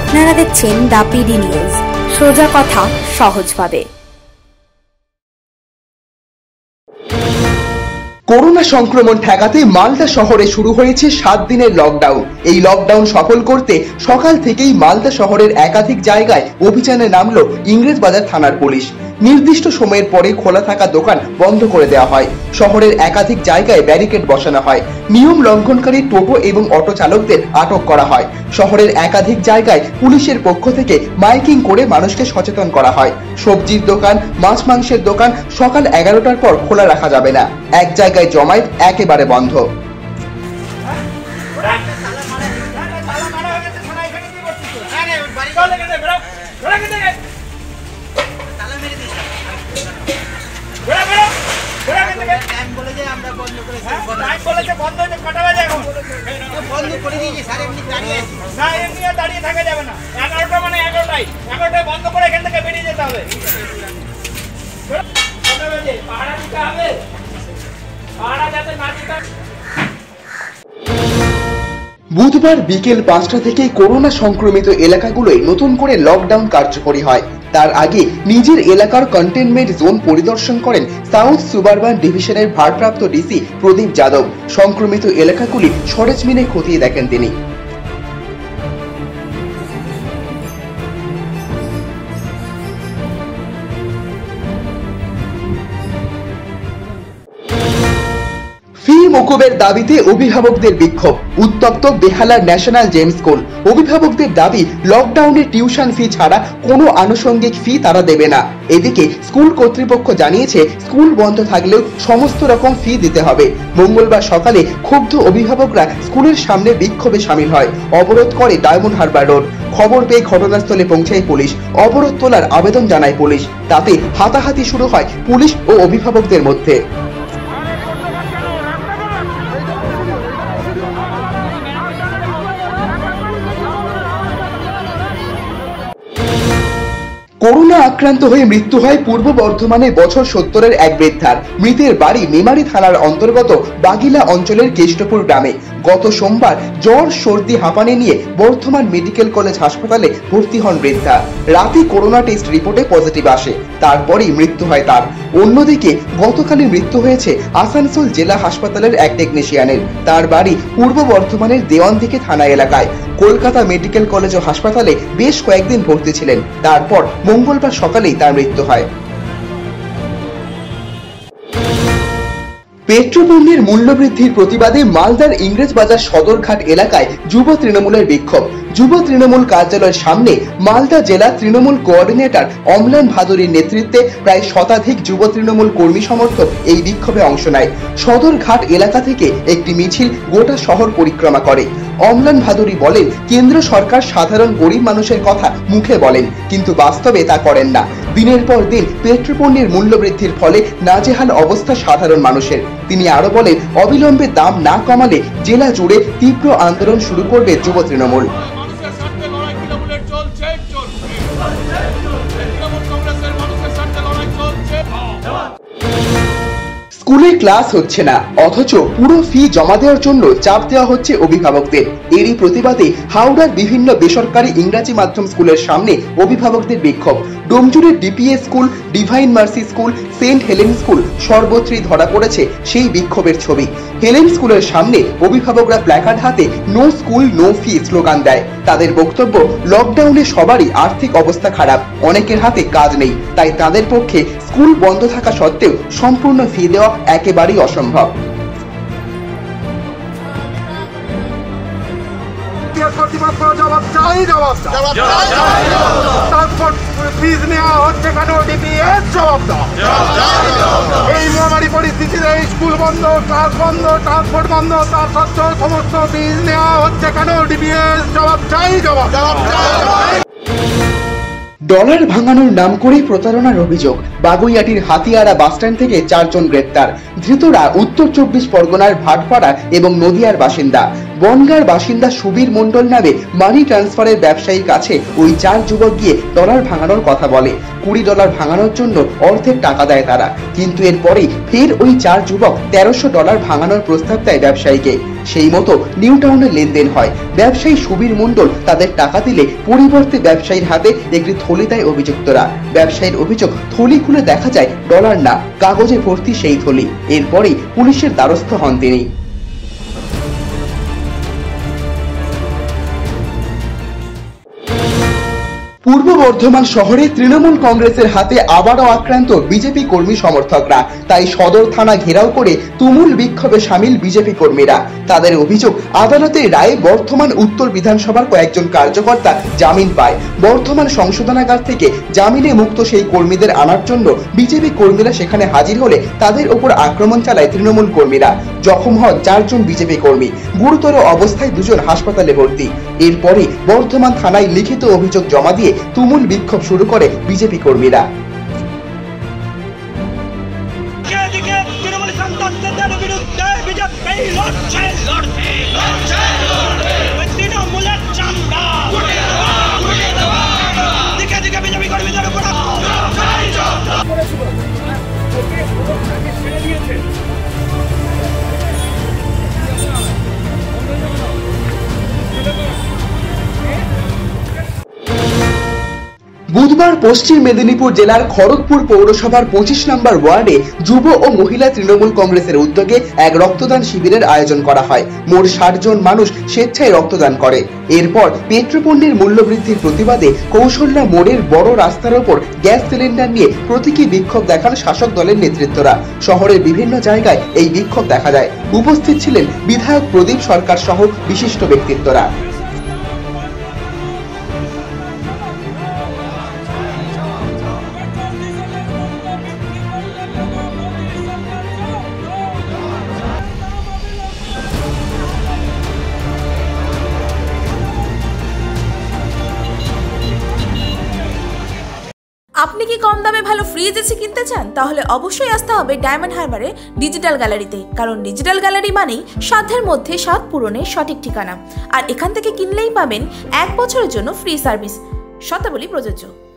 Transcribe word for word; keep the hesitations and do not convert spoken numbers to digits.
আপনারা দেখছেন the PD news, সোজা কথা সহজভাবে। করোনা সংক্রমণ ঠেকাতে মালদা শহরে শুরু হয়েছে সাত দিনের লকডাউন। এই লকডাউন সফল করতে সকাল থেকেই মালদা শহরের একাধিক জায়গায় অভিযানে নামলো ইংরেজবাজার থানার পুলিশ। নির্দিষ্ট সময়ের পরে খোলা থাকা দোকান বন্ধ করে দেওয়া হয়। শহরের একাধিক জায়গায় ব্যারিকেড বসানো হয়। নিয়ম লঙ্ঘনকারী টোটো এবং অটো চালকদের আটক করা হয়। শহরের একাধিক জায়গায় পুলিশের পক্ষ থেকে মাইকিং করে মানুষকে সচেতন করা হয়। সবজির দোকান, মাছ মাংসের দোকান সকাল এগারোটার পর খোলা রাখা যাবে না। এক জায়গায় জমায়েত একেবারে বন্ধ। দাঁড়িয়ে থাকা যাবে না। এগারোটা মানে এগারোটাই এগারোটায় বন্ধ করে এখান থেকে বেরিয়ে যেতে হবে। পাহাড়া দিতে হবে, পাহাড়া যাতে না দিতে। বুধবার বিকেল পাঁচটা থেকে করোনা সংক্রমিত এলাকাগুলোয় নতুন করে লকডাউন কার্যকরী হয়। তার আগে নিজের এলাকার কন্টেনমেন্ট জোন পরিদর্শন করেন সাউথ সুবারবান ডিভিশনের ভারপ্রাপ্ত ডিসি প্রদীপ যাদব। সংক্রমিত এলাকাগুলি সরেজমিনে খতিয়ে দেখেন তিনি। ফি মকুবের দাবিতে অভিভাবকদের বিক্ষোভ। উত্তপ্ত বেহালার ন্যাশনাল জেম স্কুল। অভিভাবকদের দাবি, লকডাউনে টিউশন ফি ছাড়া কোনো আনুষঙ্গিক ফি তারা দেবে না। এদিকে স্কুল কর্তৃপক্ষ জানিয়েছে, স্কুল বন্ধ থাকলেও সমস্ত রকম ফি দিতে হবে। মঙ্গলবার সকালে ক্ষুব্ধ অভিভাবকরা স্কুলের সামনে বিক্ষোভে সামিল হয়। অবরোধ করে ডায়মন্ড হারবার রোড। খবর পেয়ে ঘটনাস্থলে পৌঁছায় পুলিশ। অবরোধ তোলার আবেদন জানায় পুলিশ। তাতে হাতাহাতি শুরু হয় পুলিশ ও অভিভাবকদের মধ্যে। করোনা আক্রান্ত হয়ে মৃত্যু হয় পূর্ব বর্ধমানে বছর সত্তরের এক বৃদ্ধার। মৃতের বাড়ি মেমারি থানার অন্তর্গত বাগিলা অঞ্চলের কেষ্টপুর গ্রামে। গত সোমবার জ্বর, সর্দি, হাঁপানি নিয়ে বর্ধমান মেডিকেল কলেজ হাসপাতালে ভর্তি হন বৃদ্ধা। রাতে করোনা টেস্ট রিপোর্টে পজিটিভ আসে, তারপরেই মৃত্যু হয় তার। অন্যদিকে গতকালই মৃত্যু হয়েছে আসানসোল জেলা হাসপাতালের এক টেকনিশিয়ানের। তার বাড়ি পূর্ব বর্ধমানের দেওয়ানদিঘি থানা এলাকায়। কলকাতা মেডিকেল কলেজ ও হাসপাতালে বেশ কয়েকদিন ভর্তি ছিলেন। তারপর মঙ্গলবার সকালেই তার মৃত্যু হয়। পেট্রোপণ্যের মূল্যবৃদ্ধির প্রতিবাদে মালদার ইংরেজবাজার সদরঘাট এলাকায় যুব তৃণমূলের বিক্ষোভ। যুব তৃণমূল কার্যালয়ের সামনে মালদা জেলা তৃণমূল কোঅর্ডিনেটর অম্লান ভাদুরীর নেতৃত্বে প্রায় শতাধিক যুব তৃণমূল কর্মী সমর্থক এই বিক্ষোভে অংশ নেয়। সদরঘাট এলাকা থেকে একটি মিছিল গোটা শহর পরিক্রমা করে। অম্লান ভাদুরী বলেন, কেন্দ্র সরকার সাধারণ গরিব মানুষের কথা মুখে বলেন, কিন্তু বাস্তবে তা করেন না। দিনের পর দিন পেট্রোপণ্যের মূল্য বৃদ্ধির ফলে নাজেহাল অবস্থা সাধারণ মানুষের। তিনি আরো বলেন, অবিলম্বে দাম না কমালে জেলা জুড়ে তীব্র আন্দোলন শুরু করবে যুব তৃণমূল। স্কুলে ক্লাস হচ্ছে না, অথচ পুরো ফি জমা দেওয়ার জন্য চাপ দেওয়া হচ্ছে অভিভাবকদের। এরই প্রতিবাদে হাওড়ার বিভিন্ন বেসরকারি ইংরাজি মাধ্যম স্কুলের সামনে অভিভাবকদের বিক্ষোভ। ডোমজুড়ের DPS school, divine mercy school, saint Helen school সর্বত্রই ধরা পড়েছে সেই বিক্ষোভের ছবি। হেলেন স্কুলের সামনে অভিভাবকরা প্ল্যাকার্ড হাতে no school no fee slogan দেয়। তাদের বক্তব্য, লকডাউনে সবারই আর্থিক অবস্থা খারাপ, অনেকের হাতে কাজ নেই, তাই তাদের পক্ষে স্কুল বন্ধ থাকা সত্ত্বেও সম্পূর্ণ ফি দেওয়া একেবারেই অসম্ভব। জবাব চাই, জবাব ফিজ নেওয়া হচ্ছে কেন? ডিপিএস জবাব দাও। এই মহামারী পরিস্থিতিতে স্কুল বন্ধ, ক্লাস বন্ধ, ট্রান্সপোর্ট বন্ধ, তার সত্ত্বেও সমস্ত ফিজ নেওয়া হচ্ছে কেন? ডিপিএস জবাব চাই, জবাব জবাব চাই। ডলার ভাঙানোর নাম করে প্রতারণার অভিযোগ। বাগুইয়াটির হাতিয়াড়া বাসস্ট্যান্ড থেকে চারজন গ্রেপ্তার। ধৃতরা উত্তর চব্বিশ পরগনার ভাটপাড়া এবং নদিয়ার বাসিন্দা। বনগাঁর বাসিন্দা সুবীর মণ্ডল নামে মানি ট্রান্সফারের ব্যবসায়ীর কাছে ওই চার যুবক গিয়ে ডলার ভাঙানোর কথা বলে। কুড়ি ডলার ভাঙানোর জন্য অর্ধেক টাকা দেয় তারা, কিন্তু এরপরেই ফের ওই চার যুবক তেরোশো ডলার ভাঙানোর প্রস্তাব দেয় ব্যবসায়ীকে। সেই মতো নিউ টাউনে লেনদেন হয়। ব্যবসায়ী সুবীর মণ্ডল তাদের টাকা দিলে পরিবর্তে ব্যবসায়ীর হাতে একটি থলি দেয় অভিযুক্তরা। ব্যবসায়ীর অভিযোগ, থলি খুলে দেখা যায় ডলার না, কাগজে ভর্তি সেই থলি। এরপরেই পুলিশের দ্বারস্থ হন তিনি। পূর্ব বর্ধমান শহরে তৃণমূল কংগ্রেসের হাতে আবারও আক্রান্ত বিজেপি কর্মী সমর্থকরা। তাই সদর থানা ঘেরাও করে তুমুল বিক্ষোভে সামিল বিজেপি কর্মীরা। তাদের অভিযোগ, আদালতের রায়ে বর্ধমান উত্তর বিধানসভার কয়েকজন কার্যকর্তা জামিন পায়। বর্ধমান সংশোধনাগার থেকে জামিনে মুক্ত সেই কর্মীদের আনার জন্য বিজেপি কর্মীরা সেখানে হাজির হলে তাদের ওপর আক্রমণ চালায় তৃণমূল কর্মীরা। জখম হন চারজন বিজেপি কর্মী, গুরুতর অবস্থায় দুজন হাসপাতালে ভর্তি। এরপরই বর্ধমান থানায় লিখিত অভিযোগ জমা দিয়ে তুমুল বিক্ষোভ শুরু করে বিজেপি কর্মীরা। বুধবার পশ্চিম মেদিনীপুর জেলার খড়গপুর পৌরসভার পঁচিশ নম্বর ওয়ার্ডে যুব ও মহিলা তৃণমূল কংগ্রেসের উদ্যোগে এক রক্তদান শিবিরের আয়োজন করা হয়। মোট ষাট জন মানুষ স্বেচ্ছায় রক্তদান করে। এরপর পেট্রোপণ্যের মূল্যবৃদ্ধির প্রতিবাদে কৌশল্যা মোড়ের বড় রাস্তার ওপর গ্যাস সিলিন্ডার নিয়ে প্রতীকী বিক্ষোভ দেখান শাসক দলের নেতৃত্বরা। শহরের বিভিন্ন জায়গায় এই বিক্ষোভ দেখা যায়। উপস্থিত ছিলেন বিধায়ক প্রদীপ সরকার সহ বিশিষ্ট ব্যক্তিত্বরা। আপনি কি কম দামে ভালো ফ্রিজ এসি কিনতে চান? তাহলে অবশ্যই আসতে হবে ডায়মন্ড হারবারে ডিজিটাল গ্যালারিতে, কারণ ডিজিটাল গ্যালারি মানেই সাধ্যের মধ্যে স্বাদ পূরণের সঠিক ঠিকানা। আর এখান থেকে কিনলেই পাবেন এক বছরের জন্য ফ্রি সার্ভিস, শর্তাবলী প্রযোজ্য।